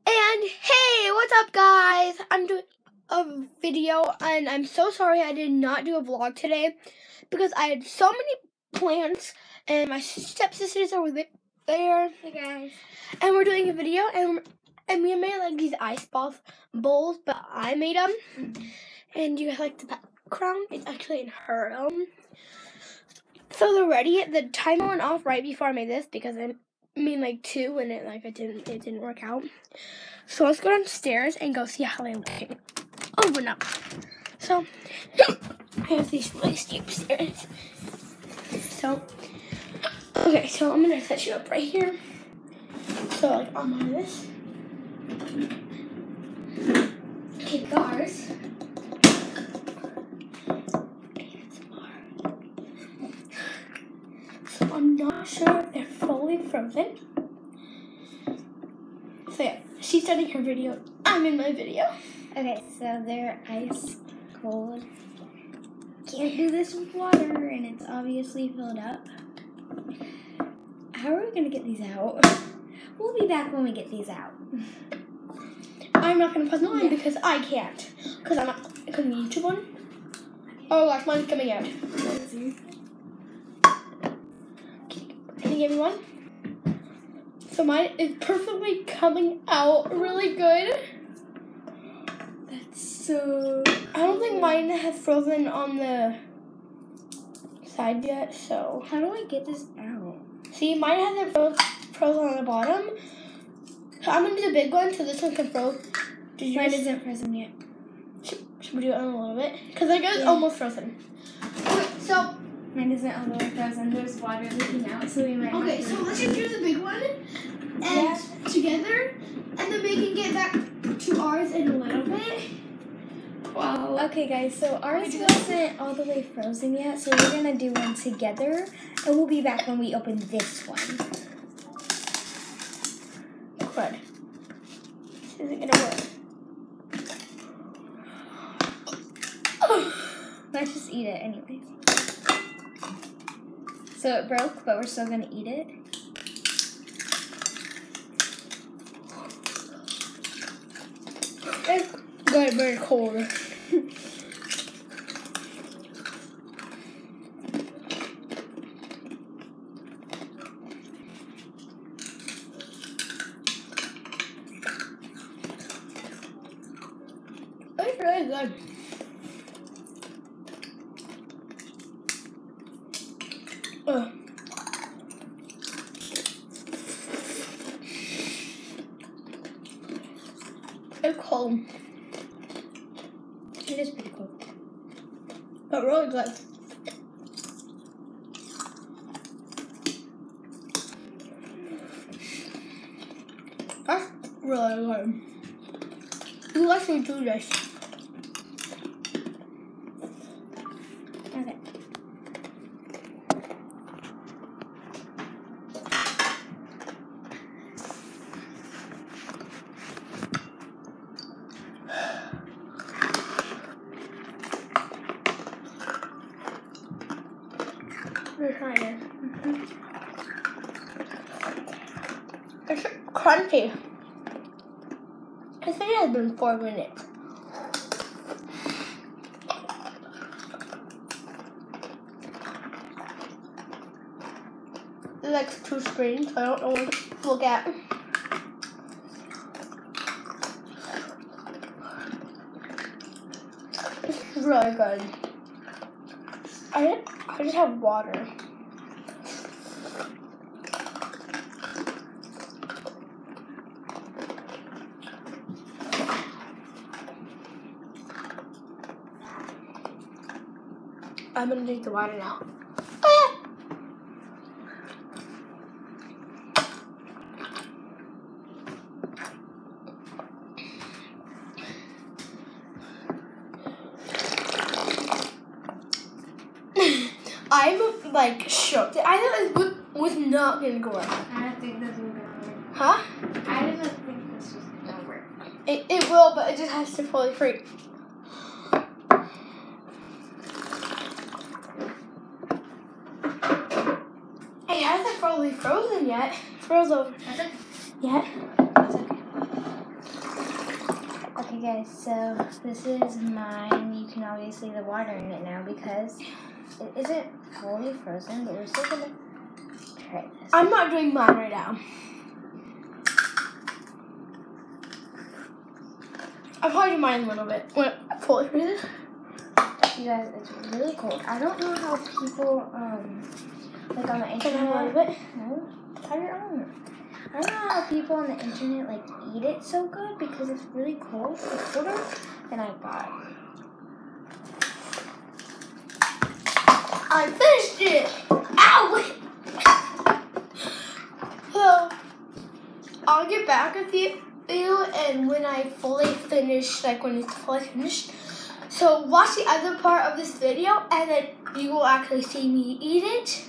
And hey, what's up guys? I'm doing a video and I'm so sorry I did not do a vlog today because I had so many plans and my stepsisters are there. Hey guys. And we're doing a video and we made like these ice bowls, but I made them. And you guys like the background? It's actually in her room. So they're ready. The timer went off right before I made this because I made like 2 and it didn't work out. So let's go downstairs and go see how they look. Open up. So I have these really steep stairs. So okay, so I'm gonna set you up right here. So like on this. Okay, guys. So I'm not sure if they're fully frozen. So yeah, she's starting her video. I'm in my video. Okay, so they're ice cold. Can't do this with water, and it's obviously filled up. How are we gonna get these out? We'll be back when we get these out. I'm not gonna pause mine because I can't. Because I'm not because the YouTube one. Oh gosh, mine's coming out. Can you give me one? So mine is perfectly coming out really good. That's so... I don't think mine has frozen on the side yet, so... How do I get this out? See, mine hasn't frozen on the bottom. So I'm going to do the big one so this one can froze. Mine isn't frozen yet. Should we do it in a little bit? Because I guess it's almost frozen. Okay, so... Mine isn't all the way frozen. There's water leaking out, so we might... Okay, so let's just do the big one and together, and then we can get back to ours in a little bit. Wow. Okay, guys, so ours wasn't all the way frozen yet, so we're gonna do one together, and we'll be back when we open this one. Crud. This isn't gonna work. Let's just eat it anyways. So it broke, but we're still gonna eat it. It's got very cold. It's really good. It's cold. It is pretty cold. But really good. That's really good. You guys should do this. Okay. We're trying it. It's crunchy. I think it has been 4 minutes. There's like 2 screens, so I don't know what to look at. This is really good. I just have water. I'm gonna drink the water now. I'm like shocked. I thought it was not gonna go work. I don't think this is gonna work. Huh? I didn't think this was gonna work. It will, but it just has to fully freeze. It hasn't fully frozen yet. Froze over. Has it? Yet. It's okay. Okay guys, so this is mine. You can already see the water in it now because it isn't fully frozen, but we're still gonna try this. I'm not doing mine right now. I'll probably do mine a little bit when it fully freezes. You guys, it's really cold. I don't know how people, like on the internet. Can I have a little bit? No, try your own. I don't know how people on the internet like eat it so good because it's really cold. It's colder than I thought. I finished it. Ow! So I'll get back with you and when I fully finish, like when it's fully finished. So watch the other part of this video and then you will actually see me eat it.